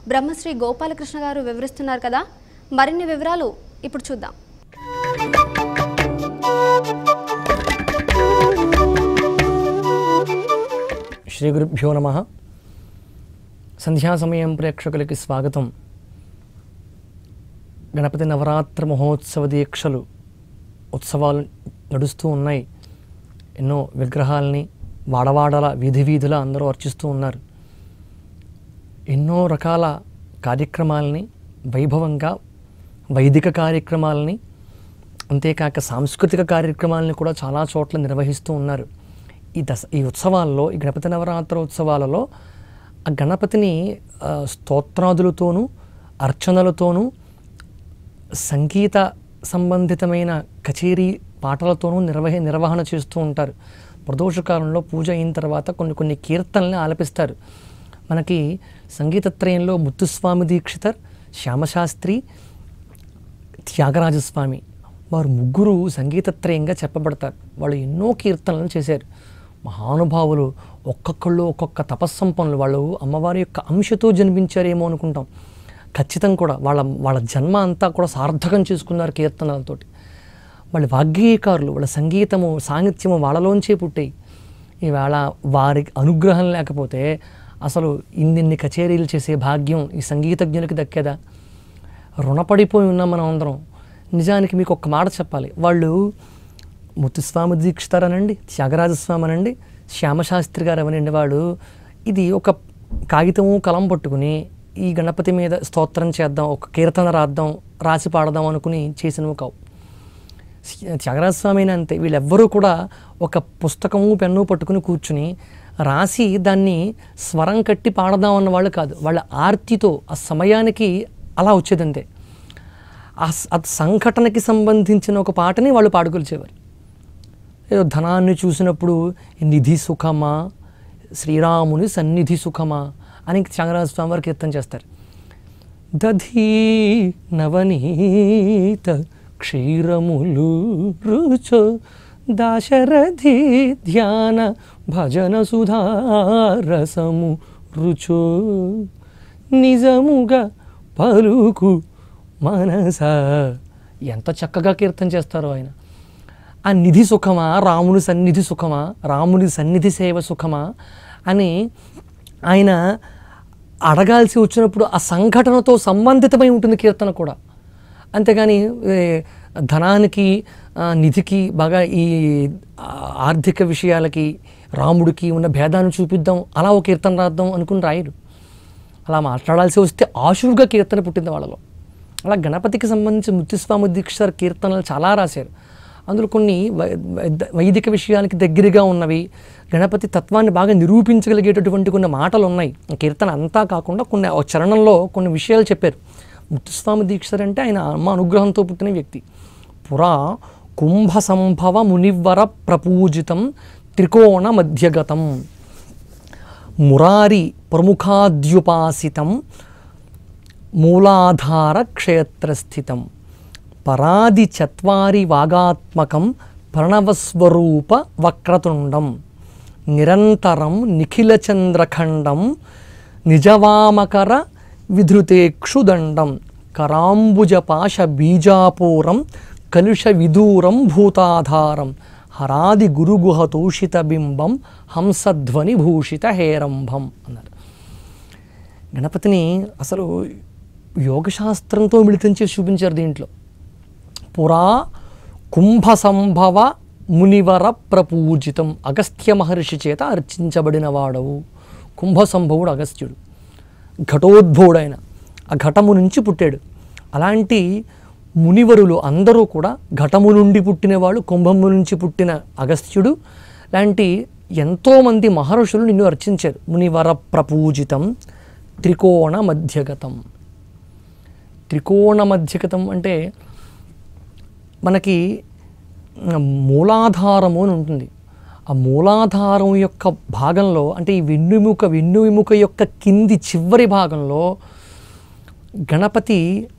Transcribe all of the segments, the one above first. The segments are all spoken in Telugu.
బ్రహ్మశ్రీ గోపాలకృష్ణ గారు వివరిస్తున్నారు కదా. మరిన్ని వివరాలు ఇప్పుడు చూద్దాం. శ్రీ గురుభ్యో నమః. సంధ్యా సమయం ప్రేక్షకులకి స్వాగతం. గణపతి నవరాత్రి మహోత్సవ దీక్షలు ఉత్సవాలు నడుస్తూ ఉన్నాయి. ఎన్నో విగ్రహాలని వాడవాడల వీధుల అందరూ అర్చిస్తూ ఉన్నారు. ఎన్నో రకాల కార్యక్రమాలని వైభవంగా వైదిక కార్యక్రమాలని అంతేకాక సాంస్కృతిక కార్యక్రమాలని కూడా చాలా చోట్ల నిర్వహిస్తూ ఉన్నారు. ఈ ఉత్సవాల్లో, ఈ గణపతి నవరాత్రి ఉత్సవాలలో ఆ గణపతిని స్తోత్రాదులతోనూ అర్చనలతోనూ సంగీత సంబంధితమైన కచేరీ పాటలతోనూ నిర్వహణ చేస్తూ ఉంటారు. ప్రదోషకాలంలో పూజ అయిన తర్వాత కొన్ని కీర్తనల్ని ఆలపిస్తారు. మనకి సంగీతత్రయంలో ముత్తుస్వామి దీక్షితర్, శ్యామశాస్త్రి, త్యాగరాజస్వామి వారు ముగ్గురు సంగీతత్రయంగా చెప్పబడతారు. వాళ్ళు ఎన్నో కీర్తనలు చేశారు. మహానుభావులు, ఒక్కొక్కళ్ళు ఒక్కొక్క తపస్సంపన్నులు. వాళ్ళు అమ్మవారి యొక్క అంశతో జన్మించారేమో అనుకుంటాం. ఖచ్చితం కూడా వాళ్ళ జన్మ అంతా కూడా సార్థకం చేసుకున్నారు కీర్తనలతోటి. వాళ్ళ వాగ్గేయకారులు, వాళ్ళ సంగీతము సాహిత్యము వాళ్ళలోంచే పుట్టాయి. ఈవేళ వారికి అనుగ్రహం లేకపోతే అసలు ఇన్ని కచేరీలు చేసే భాగ్యం ఈ సంగీతజ్ఞులకి దక్కేదా? రుణపడిపోయి ఉన్నాం మనం అందరం. నిజానికి మీకు ఒక్క మాట చెప్పాలి. వాళ్ళు ముత్తుస్వామి దీక్షితర్ అనండి, త్యాగరాజస్వామి అనండి, శ్యామశాస్త్రి గారు అవనండి, వాళ్ళు ఇది ఒక కాగితము కలం పట్టుకుని ఈ గణపతి మీద స్తోత్రం చేద్దాం, ఒక కీర్తన రాసి పాడదాం అనుకుని చేసినవి కావు. త్యాగరాజస్వామి అయినా అంతే. వీళ్ళెవ్వరూ కూడా ఒక పుస్తకము పెన్ను పట్టుకుని కూర్చుని రాసి దాన్ని స్వరం కట్టి పాడదాం అన్న వాళ్ళు కాదు. వాళ్ళ ఆర్తితో ఆ సమయానికి అలా వచ్చేదంతే. ఆ సంఘటనకి సంబంధించిన ఒక పాటని వాళ్ళు పాడుకొలిచేవారు. ఏదో ధనాన్ని చూసినప్పుడు నిధి సుఖమా, శ్రీరాముని సన్నిధి సుఖమా అని త్యాగరాజస్వామి వారు కీర్తన చేస్తారు. దధీ నవనీత క్షీరములు రుచో దాశరథి ధ్యాన భజన సుధారసము రుచో నిజముగా పలుకు మనస. ఎంత చక్కగా కీర్తన చేస్తారో ఆయన. ఆ నిధి సుఖమా, రాముని సన్నిధి సుఖమా, రాముని సన్నిధి సేవ సుఖమా అని ఆయన అడగాల్సి వచ్చినప్పుడు ఆ సంఘటనతో సంబంధితమై ఉంటుంది కీర్తన కూడా. అంతేగాని ధనానికి నిధికి బాగా ఈ ఆర్థిక విషయాలకి రాముడికి ఉన్న భేదాన్ని చూపిద్దాం, అలా ఒక కీర్తన రాద్దాం అనుకుని రాయరు. అలా మాట్లాడాల్సి వస్తే ఆశువుగా కీర్తన పుట్టింది వాళ్ళలో. అలా గణపతికి సంబంధించి ముత్తుస్వామి దీక్షితర్ కీర్తనలు చాలా రాశారు. అందులో కొన్ని వైదిక విషయానికి దగ్గరగా ఉన్నవి, గణపతి తత్వాన్ని బాగా నిరూపించగలిగేటటువంటి కొన్ని మాటలు ఉన్నాయి. కీర్తన అంతా కాకుండా కొన్ని చరణంలో కొన్ని విషయాలు చెప్పారు. ముత్తుస్వామి దీక్షితర్ అంటే ఆయన అమ్మ అనుగ్రహంతో పుట్టిన వ్యక్తి. పురా కుంభ సంభవ మునివర ప్రపూజితం త్రికోణ మధ్యగతం మురారి ప్రముఖాద్యుపాసితం మూలాధార క్షేత్రస్థితం పరాది చత్వారి వాగాత్మకం ప్రణవస్వరూప వక్రతుండం నిరంతరం నిఖిలచంద్రఖండం నిజవామకర విధృతేక్షుదండం కరాంబుజపాశ బీజాపూరం కలుష విదూరం భూతాధారం హరాది గురుగుహ తోషిత బింబం హంసధ్వని భూషిత హేరంభం అన్నారు. గణపతిని అసలు యోగశాస్త్రంతో మిళితం చేసి చూపించారు దీంట్లో. పురా కుంభ సంభవ మునివర ప్రపూజితం, అగస్త్య మహర్షి చేత అర్చించబడిన వాడవు. కుంభ సంభవుడు అగస్త్యుడు, ఘటోద్భవుడైన ఆ ఘటము నుంచి పుట్టాడు. అలాంటి మునివరులు అందరూ కూడా ఘటము నుండి పుట్టినవాడు, కుంభము నుంచి పుట్టిన అగస్త్యుడు లాంటి ఎంతోమంది మహర్షులు నిన్ను అర్చించారు. మునివర ప్రపూజితం త్రికోణ మధ్యగతం. త్రికోణ మధ్యగతం అంటే మనకి మూలాధారము అని ఉంటుంది. ఆ మూలాధారం యొక్క భాగంలో అంటే ఈ వెన్నువిముక యొక్క కింది చివరి భాగంలో గణపతి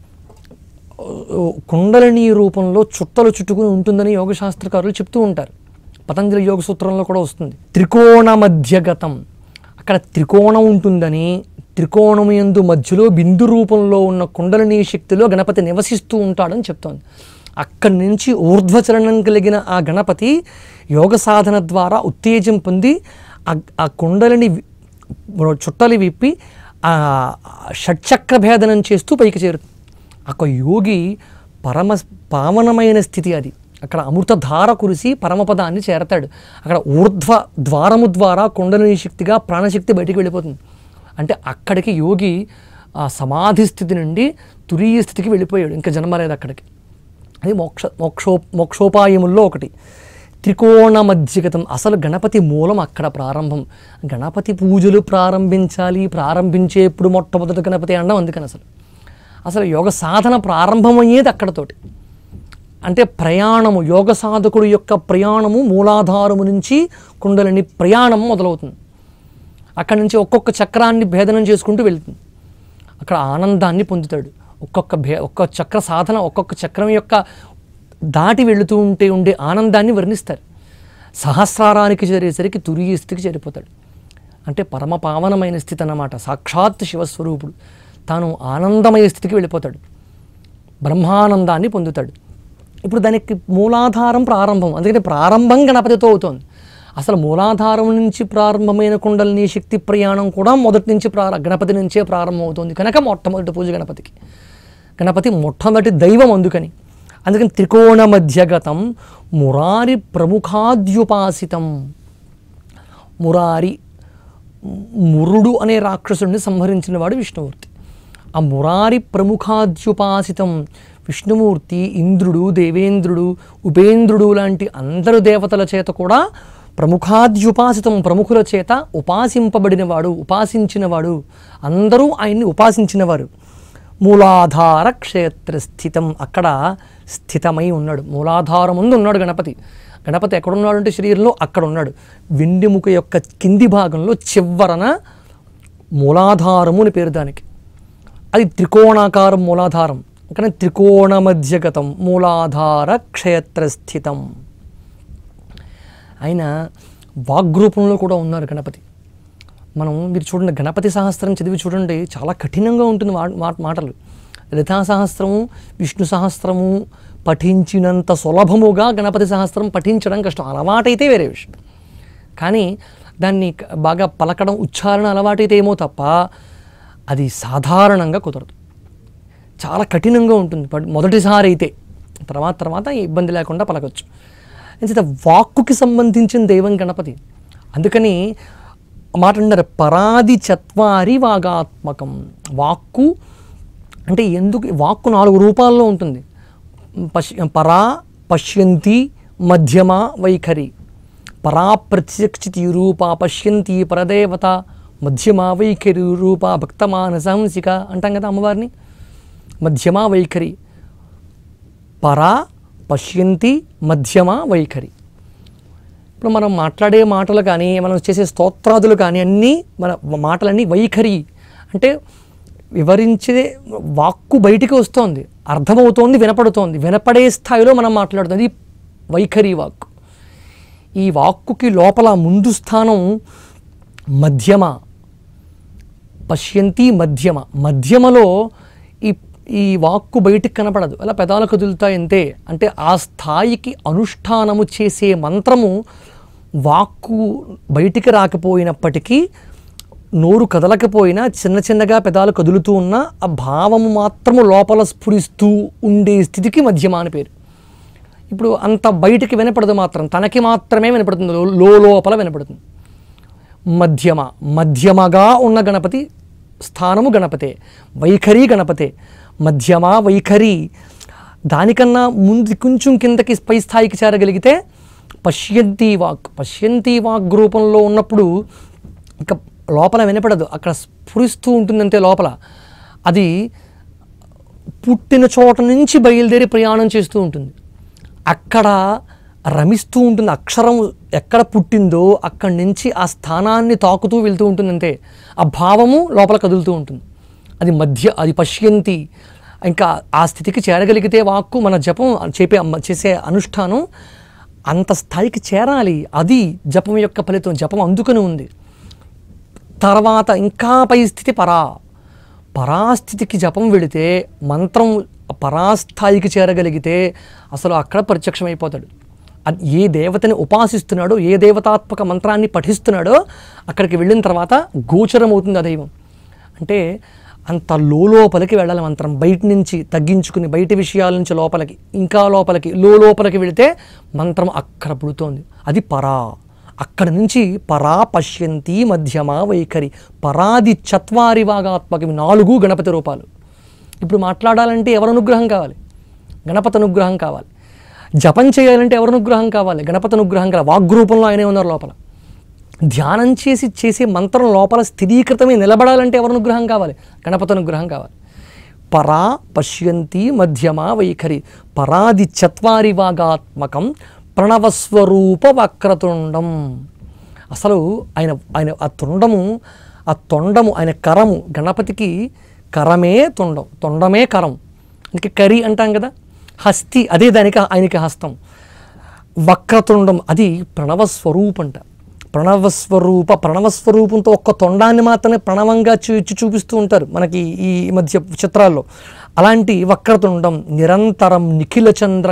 కుండలిని రూపంలో చుట్టలు చుట్టుకుని ఉంటుందని యోగశాస్త్రకారులు చెప్తూ ఉంటారు. పతంజలి యోగ సూత్రంలో కూడా వస్తుంది. త్రికోణ మధ్యగతం, అక్కడ త్రికోణం ఉంటుందని, త్రికోణం యందు మధ్యలో బిందు రూపంలో ఉన్న కుండలిని శక్తిలో గణపతి నివసిస్తూ ఉంటాడని చెప్తోంది. అక్కడి నుంచి ఊర్ధ్వచలనం కలిగిన ఆ గణపతి యోగ సాధన ద్వారా ఉత్తేజం పొంది ఆ కుండలిని చుట్టలు విప్పి ఆ షట్చక్ర భేదనం చేస్తూ పైకి చేరుతుంది. ఒక యోగి పావనమైన స్థితి అది. అక్కడ అమృతధార కురిసి పరమపదాన్ని చేరతాడు. అక్కడ ఊర్ధ్వ ద్వారము ద్వారా కుండలిని శక్తిగా ప్రాణశక్తి బయటికి వెళ్ళిపోతుంది. అంటే అక్కడికి యోగి ఆ సమాధి స్థితి నుండి తురీయ స్థితికి వెళ్ళిపోయాడు, ఇంకా జన్మ లేదు అక్కడికి. అది మోక్షోపాయముల్లో ఒకటి. త్రికోణ మధ్యగతం, అసలు గణపతి మూలం అక్కడ ప్రారంభం. గణపతి పూజలు ప్రారంభించేప్పుడు మొట్టమొదటి గణపతి అనడం అందుకని అసలు యోగ సాధన ప్రారంభమయ్యేది అక్కడతోటి. అంటే ప్రయాణము, యోగ సాధకుడు యొక్క ప్రయాణము మూలాధారము నుంచి కుండలిని ప్రయాణం మొదలవుతుంది. అక్కడి నుంచి ఒక్కొక్క చక్రాన్ని భేదనం చేసుకుంటూ వెళ్తుంది. అక్కడ ఆనందాన్ని పొందుతాడు. ఒక్కొక్క చక్ర సాధన, ఒక్కొక్క చక్రం యొక్క దాటి వెళుతూ ఉండే ఆనందాన్ని వర్ణిస్తారు. సహస్రారానికి చేరేసరికి తురీయ స్థితికి చేరిపోతాడు. అంటే పరమ పావనమైన స్థితి అన్నమాట. సాక్షాత్ శివస్వరూపుడు తాను ఆనందమయ స్థితికి వెళ్ళిపోతాడు, బ్రహ్మానందాన్ని పొందుతాడు. ఇప్పుడు దానికి మూలాధారం ప్రారంభం, అందుకని ప్రారంభం గణపతితో అవుతోంది. అసలు మూలాధారం నుంచి ప్రారంభమైన కుండలిని శక్తి ప్రయాణం కూడా మొదటి నుంచి గణపతి నుంచే ప్రారంభం అవుతుంది కనుక మొట్టమొదటి పూజ గణపతికి. గణపతి మొట్టమొదటి దైవం అందుకని త్రికోణ మధ్యగతం మురారి ప్రముఖాద్యుపాసితం. మురుడు అనే రాక్షసుడిని సంహరించిన వాడు విష్ణుమూర్తి. ఆ మురారి ప్రముఖాద్యుపాసితం విష్ణుమూర్తి ఇంద్రుడు, దేవేంద్రుడు, ఉపేంద్రుడు లాంటి అందరు దేవతల చేత కూడా ప్రముఖాద్యుపాసితం, ప్రముఖుల చేత ఉపాసింపబడినవాడు, ఉపాసించినవాడు, అందరూ ఆయన్ని ఉపాసించినవారు. మూలాధార క్షేత్ర స్థితం, అక్కడ స్థితమై ఉన్నాడు. మూలాధారం ముందు ఉన్నాడు గణపతి. గణపతి ఎక్కడున్నాడు అంటే శరీరంలో అక్కడ ఉన్నాడు. వెండిముక యొక్క కింది భాగంలో చివరన మూలాధారము అని పేరు దానికి. అది త్రికోణాకారం మూలాధారం. కానీ త్రికోణ మధ్యగతం మూలాధార క్షేత్రస్థితం. ఆయన వాగ్రూపంలో కూడా ఉన్నారు గణపతి. మీరు చూడండి, గణపతి సహస్రం చదివి చూడండి, చాలా కఠినంగా ఉంటుంది మాటలు. లలితా సహస్రము, విష్ణు సహస్రము పఠించినంత సులభముగా గణపతి సహస్రం పఠించడం కష్టం. అలవాటైతే వేరే విషయం, కానీ దాన్ని బాగా పలకడం, ఉచ్చారణ అలవాటైతే ఏమో తప్ప అది సాధారణంగా కుదరదు. చాలా కఠినంగా ఉంటుంది మొదటిసారి అయితే. తర్వాత ఇబ్బంది లేకుండా పలకొచ్చు. ఎందుకంటే వాక్కుకి సంబంధించిన దైవం గణపతి. అందుకని మాట అన్నారు, పరాది చత్వారి వాగాత్మకం. వాక్కు అంటే ఎందుకు వాక్కు 4 రూపాల్లో ఉంటుంది. పరా, పశ్యంతి, మధ్యమ, వైఖరి. పరా ప్రత్యక్షితి రూప, పశ్యంతి పరదేవత, మధ్యమ వైఖరి రూప భక్తమానసంసిక అంటాం కదా అమ్మవారిని. మధ్యమ వైఖరి, పరా, పశ్యంతి, మధ్యమ, వైఖరి. ఇప్పుడు మనం మాట్లాడే మాటలు కానీ, మనం చేసే స్తోత్రాదులు కానీ అన్నీ మన మాటలన్నీ వైఖరి అంటే వివరించే వాక్కు బయటికి వస్తోంది, అర్థమవుతోంది, వినపడుతోంది, వినపడే స్థాయిలో మనం మాట్లాడుతుంది. వైఖరి వాక్కు. ఈ వాక్కుకి లోపల ముందు స్థానం మధ్యమ, పశ్యంతి మధ్యమ. మధ్యమలో ఈ వాక్కు బయటికి కనపడదు, అలా పెదాలు కదులుతాయంతే. అంటే ఆ స్థాయికి అనుష్ఠానము చేసే మంత్రము వాక్కు బయటికి రాకపోయినప్పటికీ, నోరు కదలకపోయినా, చిన్నగా పెదాలు కదులుతూ ఉన్నా ఆ భావము మాత్రము లోపల స్ఫురిస్తూ ఉండే స్థితికి మధ్యమ అని పేరు. ఇప్పుడు అంత బయటికి వినపడదు, మాత్రం తనకి మాత్రమే వినపడుతుంది, లోపల వినపడుతుంది. మధ్యమగా ఉన్న గణపతి స్థానము గణపతే, వైఖరి గణపతే. మధ్యమ వైఖరి దానికన్నా ముందు కొంచెం కిందకి పై స్థాయికి చేరగలిగితే పశ్యంతి వాక్ రూపంలో ఉన్నప్పుడు ఇక లోపల వినపడదు, అక్కడ స్ఫురిస్తూ ఉంటుందంటే లోపల. అది పుట్టిన చోట నుంచి బయలుదేరి ప్రయాణం చేస్తూ ఉంటుంది, అక్కడ రమిస్తూ ఉంటుంది. అక్షరం ఎక్కడ పుట్టిందో అక్కడి నుంచి ఆ స్థానాన్ని తాకుతూ వెళ్తూ ఉంటుందంటే ఆ భావము లోపల కదులుతూ ఉంటుంది. అది పశ్యంతి. ఇంకా ఆ స్థితికి చేరగలిగితే వాక్కు మన జపం చేసే అనుష్ఠానం అంత స్థాయికి చేరాలి. అది జపం యొక్క ఫలితం. జపం అందుకని ఉంది. తర్వాత ఇంకా పై స్థితి పరాస్థితికి జపం వెళితే మంత్రం పరాస్థాయికి చేరగలిగితే అసలు అక్కడ ప్రత్యక్షమైపోతాడు. ఏ దేవతని ఉపాసిస్తున్నాడో, ఏ దేవతాత్మక మంత్రాన్ని పఠిస్తున్నాడో అక్కడికి వెళ్ళిన తర్వాత గోచరమవుతుంది ఆ దైవం. అంటే అంత లోపలికి వెళ్ళాలి మంత్రం. బయట నుంచి తగ్గించుకుని, బయట విషయాల నుంచి లోపలికి, ఇంకా లోపలికి, లోపలికి వెళితే మంత్రం అక్కడ పుడుతోంది. అది పరా. అక్కడి నుంచి పరా పశ్యంతి మధ్యమ వైఖరి పరాది చత్వారి వాగాత్మకమి 4 గణపతి రూపాలు. ఇప్పుడు మాట్లాడాలంటే ఎవరి అనుగ్రహం కావాలి? గణపతి అనుగ్రహం కావాలి. జపం చేయాలంటే ఎవరి అనుగ్రహం కావాలి? గణపతి అనుగ్రహం కావాలి. వాగ్రూపంలో ఆయనే ఉన్నారు లోపల. ధ్యానం చేసే మంత్రం లోపల స్థిరీకృతమై నిలబడాలంటే ఎవరి అనుగ్రహం కావాలి? గణపతి అనుగ్రహం కావాలి. పరా పశ్యంతి మధ్యమ వైఖరి పరాది చత్వారి వాగాత్మకం ప్రణవస్వరూప వక్రతుండం. అసలు ఆయన ఆ తొండము ఆయన కరము. గణపతికి కరమే తొండం, తొండమే కరం. ఇంక కరి అంటాం కదా, హస్తి అదే దానికి ఆయనకి హస్తం. వక్రతుండం అది ప్రణవస్వరూపంట. ప్రణవస్వరూపంతో ఒక్క తొండాన్ని మాత్రమే ప్రణవంగా చూపిస్తూ ఉంటారు మనకి ఈ మధ్య చిత్రాల్లో. అలాంటి వక్రతుండం నిరంతరం నిఖిల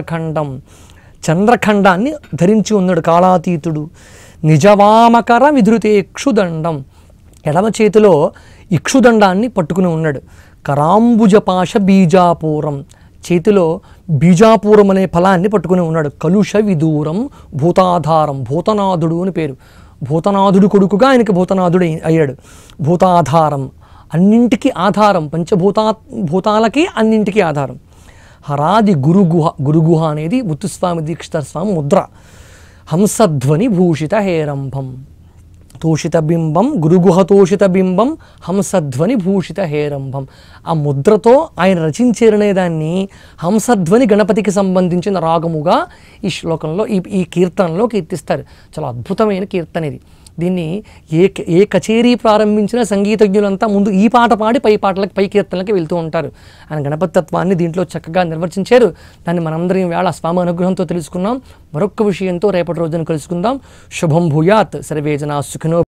చంద్రఖండాన్ని ధరించి ఉన్నాడు కాళాతీతుడు. నిజవామకర విధృతే ఇక్షుదండం, ఎడమ చేతిలో ఇక్షుదండాన్ని పట్టుకుని ఉన్నాడు. కరాంబుజపాశ బీజాపూరం, చేతిలో బీజాపూరం అనే ఫలాన్ని పట్టుకుని ఉన్నాడు. కలుష విదూరం భూతాధారం, భూతనాథుడు అని పేరు. భూతనాథుడు కొడుకుగా ఆయనకి భూతనాథుడు అయ్యాడు. భూతాధారం, అన్నింటికీ ఆధారం, భూతాలకి అన్నింటికీ ఆధారం. హరాది గురుగుహ అనేది ముత్తుస్వామి దీక్షిత స్వామి ముద్ర. హంసధ్వని భూషిత హేరంభం, తోషిత బింబం, గురుగుహ తోషిత బింబం, హంసధ్వని భూషిత హేరంభం. ఆ ముద్రతో ఆయన రచించేరనే దాన్ని హంసధ్వని గణపతికి సంబంధించిన రాగముగా ఈ శ్లోకంలో ఈ కీర్తనలో కీర్తిస్తారు. చాలా అద్భుతమైన కీర్తన ఇది. దీన్ని ఏ కచేరీ ప్రారంభించిన సంగీతజ్ఞులంతా ముందు ఈ పాట పాడి పై కీర్తనలకి వెళ్తూ ఉంటారు. ఆయన గణపతి తత్వాన్ని దీంట్లో చక్కగా నిర్వచించారు. దాన్ని మనందరం వేళ స్వామి అనుగ్రహంతో తెలుసుకున్నాం. మరొక్క విషయంతో రేపటి రోజున కలుసుకుందాం. శుభం భూయాత్. సర్వే జనా సుఖినో